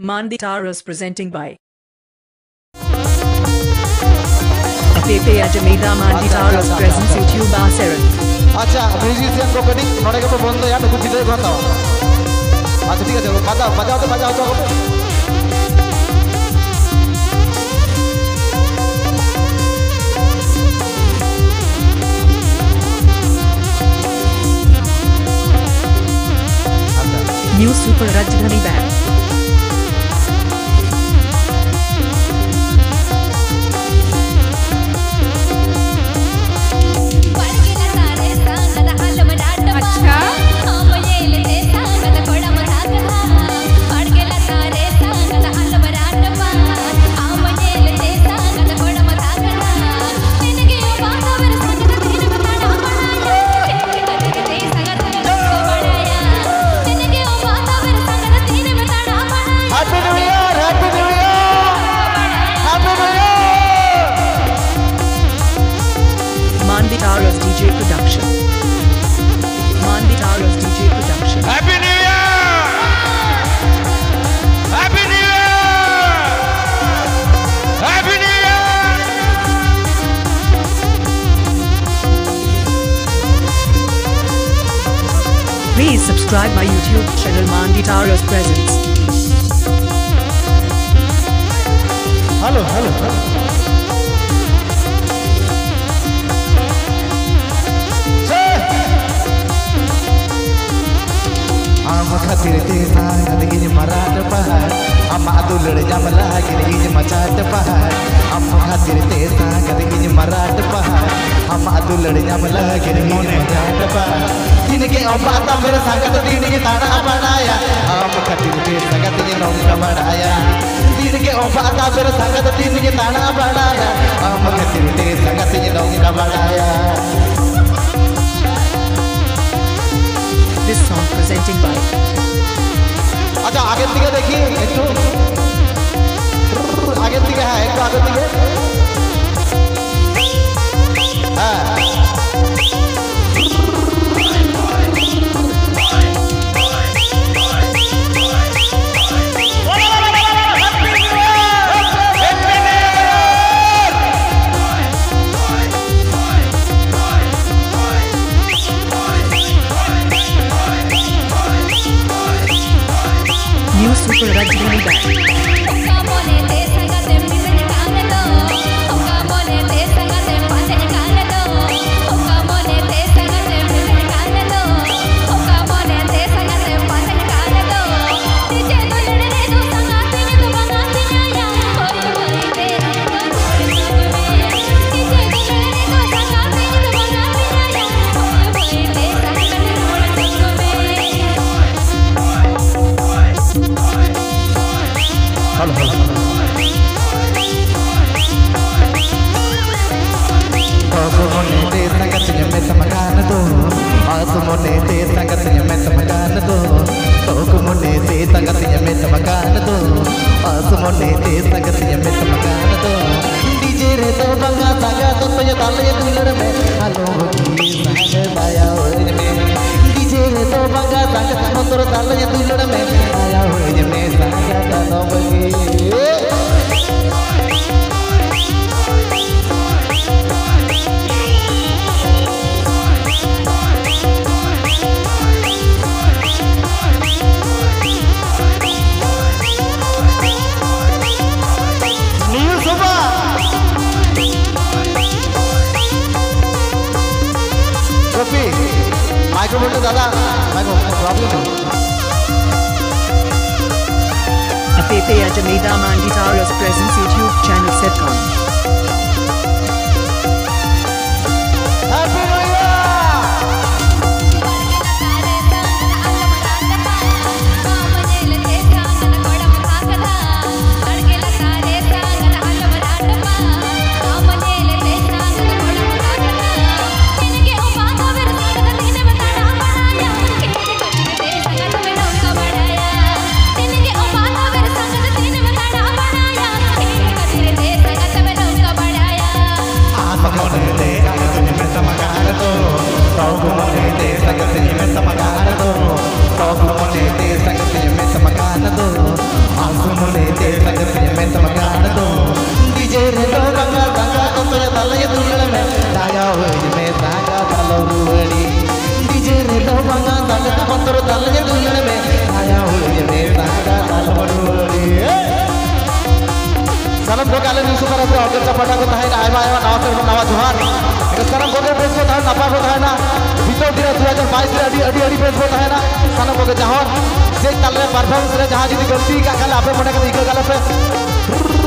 Mandi Taras presenting by Pepe Ajameda Mandi Taras presents YouTube Aseran. अच्छा musician को cutting नोड़े के बंद यार कुछ चीजें करता हूँ अच्छा ठीक है चलो बजाओ तो New Super Rajdhani Band. Mandi Taras DJ Production. Mandi Taras DJ Production. Happy New Year! Happy New Year! Happy New Year! Please subscribe my YouTube channel Mandi Taras Presents. Hello खातिर तेसा गदगिन मराठ पहाड़ अम्मा दुलड़ जमला गिरगिन मचाट पहाड़ अम्मा खातिर तेसा गदगिन मराठ पहाड़ अम्मा दुलड़ जमला गिरगिन मचाट पहाड़ तिनके अम्मा ता मेरे संगत तिनके ताना बनाया अम्मा खातिर तेसा गदगिन नौका बढ़ाया तिनके अम्मा ता मेरे संगत तिनके ताना बनाया अम्मा खातिर तेसा गदगिन नौका बढ़ाया This song presenting by अच्छा आगे दिखे देखिए एक तो आगे दिखे है एक तो आगे दिखे हाँ New Super Rajdhani Band. पाटा को तहना आयमा आयमा नवा सेरमा नवा जोहार सारा कोगे बेस को तहना नपा को तहना भीतर दिन 2022 रे अडी अडी बेस को तहना सारा कोगे जहां जे ताल रे परफॉर्मेंस रे जहां जदी गलती का खाला आपे मने के इको गला पे